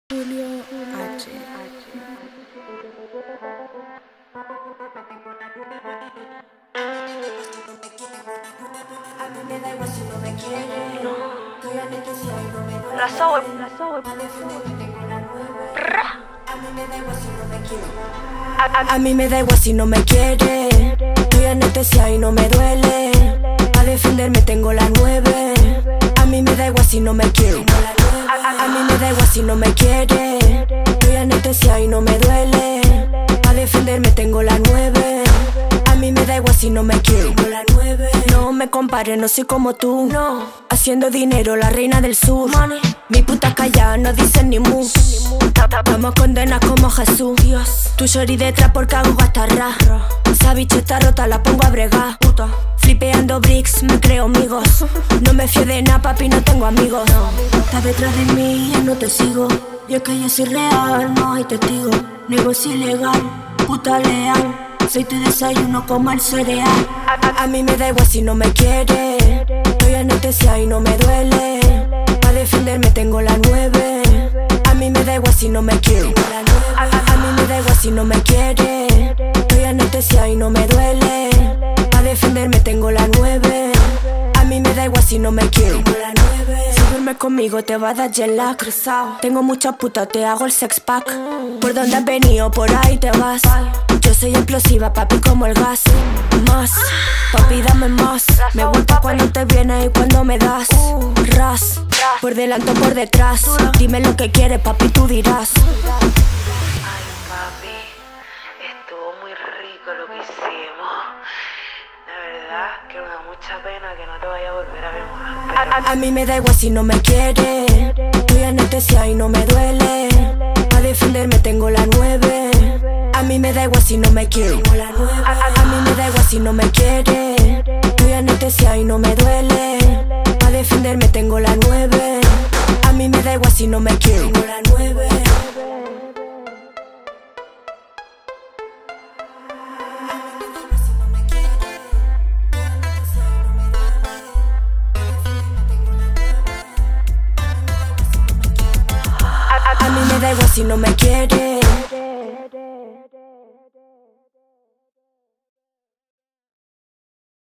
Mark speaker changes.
Speaker 1: Julio H.
Speaker 2: A mí me da igual si no me quiere. Estoy anestesiada y no me duele.
Speaker 3: La sobe.
Speaker 2: A mí me da igual si no me quiere. A mí me da igual si no me quiere. Estoy anestesiada y no me duele. A defenderme tengo la 9. A mí me da igual si no me quiere. A mí me da igual si no me quiere. Estoy anestesiada y no me duele. A defenderme tengo la 9. A mí me da igual si no me quiere. No me compares, no soy como tú. No. Haciendo dinero, la reina del sur. Money. Mi puta callada, no dicen ni mu. Vamos condenas como Jesús. Dios. Tu shorty detrás porque hago gastarra. Esa bicha está rota, la pongo a bregar. Flipeando bricks, me creo amigos. No me fío de nada, papi, no tengo amigos. Estás detrás de mí, ya no te sigo. Yo es que yo soy real, no hay testigo. Negocio ilegal, puta leal. Soy tu desayuno como el cereal. A mí me da igual si no me quiere. Estoy anestesiada y no me duele. Para defenderme tengo la 9. A mí me da igual si no me quiere. A mí me da igual si no me quiere. Estoy anestesiada y no me duele. Para defenderme tengo la 9. A mí me da igual si no me quiere. Si duermes conmigo te va a dar jet lag. Tengo mucha puta, te hago el sex pack. Por donde has venido, por ahí te vas. Yo soy explosiva, papi, como el gas. Más, papi, dame más. Me gusta cuando te vienes y cuando me das. Ras, por delante o por detrás. Dime lo que quieres, papi, tú dirás.
Speaker 3: Ay, papi, estuvo muy rico lo que hicimos. De verdad que me da mucha pena que no te vaya a volver a ver más.
Speaker 2: A mí me da igual si no me quiere. Estoy anestesiada y no me duele. A defenderme tengo la 9. A mí me da igual si no me quiere. A mí me da igual si no me quiere. Estoy anestesiada y no me duele. A defenderme tengo la 9. A mí me da igual si no me quiere. A mí me da igual si no me quiere.